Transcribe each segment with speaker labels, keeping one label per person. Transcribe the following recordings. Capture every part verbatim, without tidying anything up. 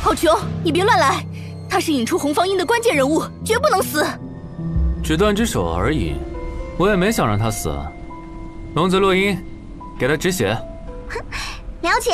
Speaker 1: 好球，你别乱来，他是引出洪方英的关键人物，绝不能死。
Speaker 2: 只断只手而已，我也没想让他死。龙子洛英，给他止血。
Speaker 3: 哼，了解。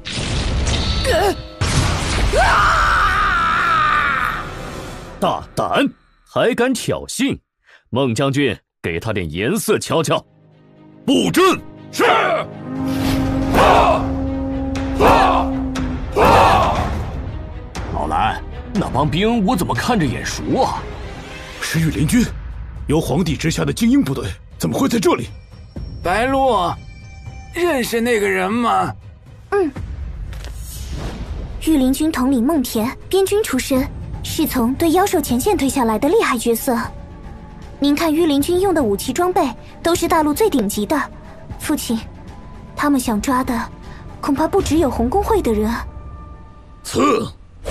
Speaker 4: 大胆，还敢挑衅！孟将军，给他点颜色瞧瞧。布阵。是。啊啊啊！老蓝，那帮兵我怎么看着眼熟啊？
Speaker 5: 是御林军，由皇帝之下的精英部队，怎么会在这里？
Speaker 6: 白鹿，认识那个人吗？
Speaker 3: 嗯。御林军统领孟恬，边军出身，是从对妖兽前线推下来的厉害角色。您看御林军用的武器装备都是大陆最顶级的，父亲，他们想抓的恐怕不只有红工会的人。
Speaker 5: 刺！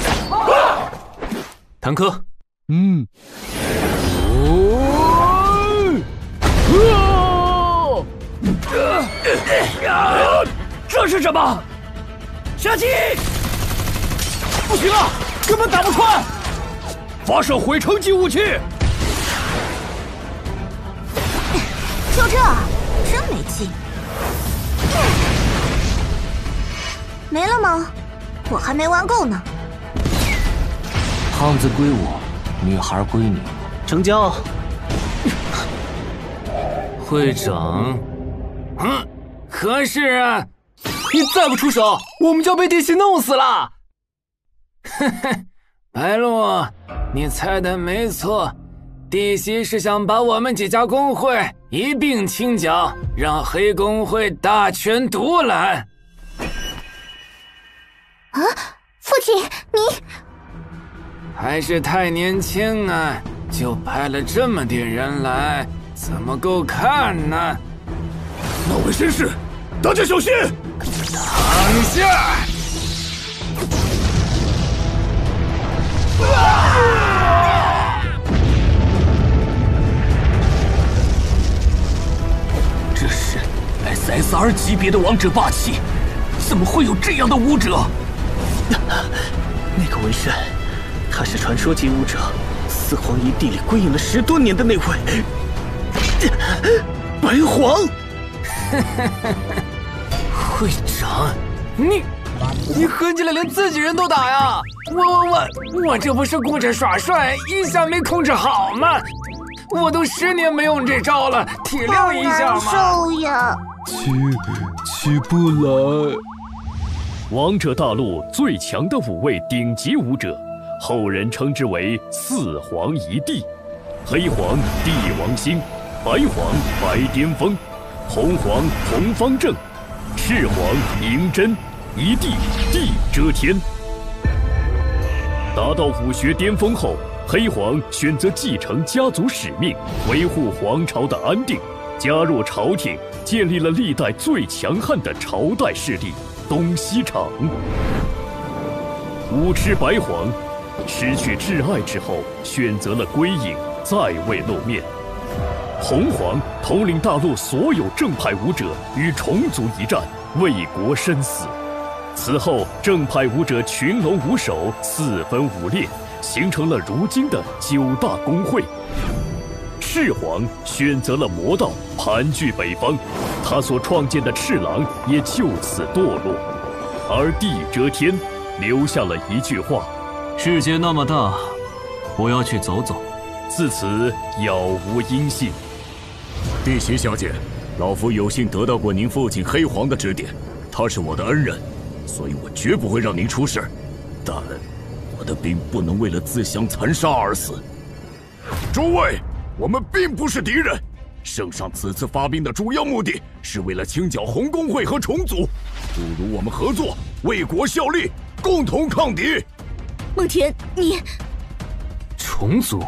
Speaker 2: 谭科。
Speaker 4: 嗯。哦！啊！这是什么？杀鸡！不行啊，根本打不穿！发射毁城级武器！
Speaker 3: 就这，真没劲。没了吗？我还没玩够呢。
Speaker 7: 胖子归我，女孩归你，成交。
Speaker 2: 会长，
Speaker 6: 嗯，可是啊，你再不出手，我们就要被地西弄死了。呵呵，白鹿，你猜的没错，地西是想把我们几家工会一并清剿，让黑工会大权独揽。
Speaker 3: 啊，父亲，你
Speaker 6: 还是太年轻啊，就派了这么点人来，怎么够看呢？
Speaker 5: 那位绅士，大家小心！
Speaker 6: 躺下！
Speaker 4: 这是 S S R 级别的王者霸气，怎么会有这样的武者？
Speaker 7: 那个纹身，他是传说级武者，四皇一帝里归隐了十多年的那位白皇。
Speaker 6: 会长，你你合起来连自己人都打呀！我我我我这不是顾着耍帅，一下没控制好吗？我都十年没用这招了，体谅一下嘛。
Speaker 3: 好难受呀！
Speaker 4: 起起不来。王者大陆最强的五位顶级武者，后人称之为四皇一帝：黑皇帝王星，白皇白巅峰，红皇洪方正，赤皇嬴真，一帝地遮天。达到武学巅峰后，黑皇选择继承家族使命，维护皇朝的安定，加入朝廷，建立了历代最强悍的朝代势力东西厂。武痴白皇失去挚爱之后，选择了归隐，再未露面。红皇统领大陆所有正派武者与虫族一战，为国身死。此后，正派武者群龙无首，四分五裂，形成了如今的九大公会。赤皇选择了魔道，盘踞北方，他所创建的赤狼也就此堕落。而地遮天留下了一句话：
Speaker 7: 世界那么大，我要去走走。
Speaker 4: 自此杳无音信。
Speaker 5: 地席小姐，老夫有幸得到过您父亲黑皇的指点，他是我的恩人，所以我绝不会让您出事。但我的兵不能为了自相残杀而死。诸位，我们并不是敌人。圣上此次发兵的主要目的是为了清剿红工会和虫族，不如我们合作，为国效力，共同抗敌。
Speaker 1: 孟恬，你
Speaker 2: 虫族？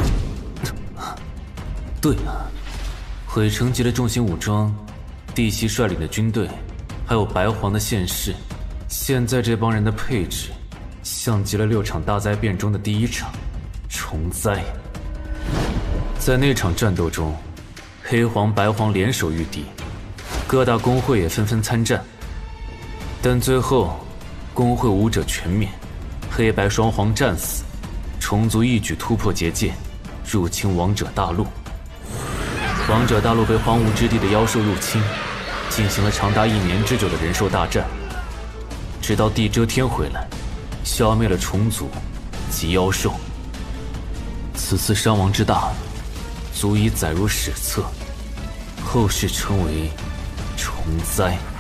Speaker 2: 对了，毁城级的重型武装，地西率领的军队，还有白皇的现世，现在这帮人的配置，像极了六场大灾变中的第一场虫灾。在那场战斗中，黑皇、白皇联手御敌，各大公会也纷纷参战，但最后，公会武者全灭， 黑白双皇战死，虫族一举突破结界，入侵王者大陆。王者大陆被荒芜之地的妖兽入侵，进行了长达一年之久的人兽大战，直到地遮天回来，消灭了虫族及妖兽。此次伤亡之大，足以载入史册，后世称为虫灾。